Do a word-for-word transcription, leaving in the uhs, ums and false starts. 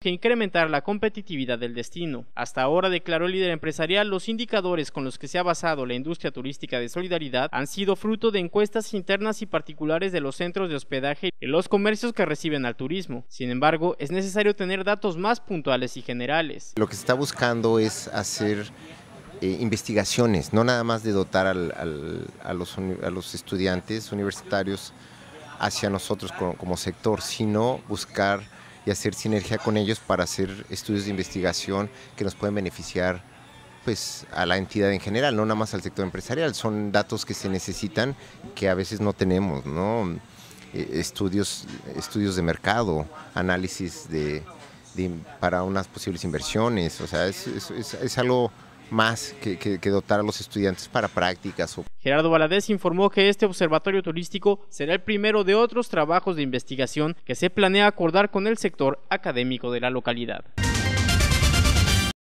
que incrementar la competitividad del destino. Hasta ahora, declaró el líder empresarial, los indicadores con los que se ha basado la industria turística de Solidaridad han sido fruto de encuestas internas y particulares de los centros de hospedaje y los comercios que reciben al turismo. Sin embargo, es necesario tener datos más puntuales y generales. Lo que se está buscando es hacer eh, investigaciones, no nada más de dotar al, al, a, los, a los estudiantes universitarios hacia nosotros como, como sector, sino buscar y hacer sinergia con ellos para hacer estudios de investigación que nos pueden beneficiar pues a la entidad en general, no nada más al sector empresarial. Son datos que se necesitan que a veces no tenemos, ¿no? Eh, estudios, estudios de mercado, análisis de, de, para unas posibles inversiones, o sea, es, es, es, es algo más que, que, que dotar a los estudiantes para prácticas. Gerardo Valadez informó que este observatorio turístico será el primero de otros trabajos de investigación que se planea acordar con el sector académico de la localidad.